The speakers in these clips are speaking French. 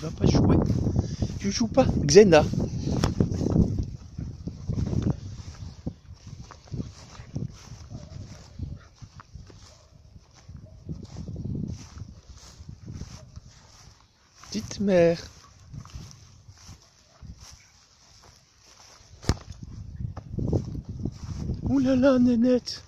vas pas jouer? Tu joues pas? Xena. Petite mère. Ouh là là, nénette.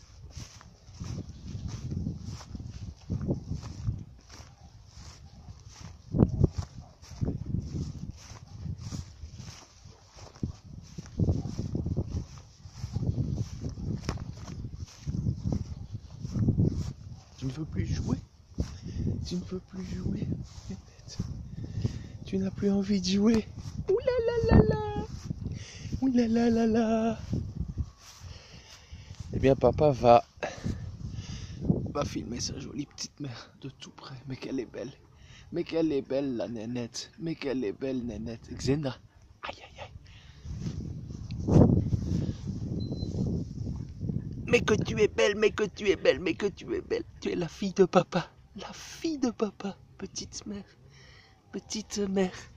Tu ne veux plus jouer? Tu ne veux plus jouer, nénette? Tu n'as plus envie de jouer? Ouh là là là là. Ouh là là là là. Eh bien, papa va filmer sa jolie petite mère de tout près. Mais qu'elle est belle. Mais qu'elle est belle, la nénette. Mais qu'elle est belle, nénette. Xena. Aïe, aïe, aïe. Mais que tu es belle, mais que tu es belle, mais que tu es belle. Tu es la fille de papa. La fille de papa. Petite mère. Petite mère.